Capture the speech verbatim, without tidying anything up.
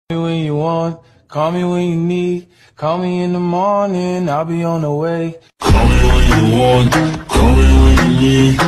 me when you want, call me when you need. Call me in the morning, I'll be on the way. Call me when you want, call me when you need.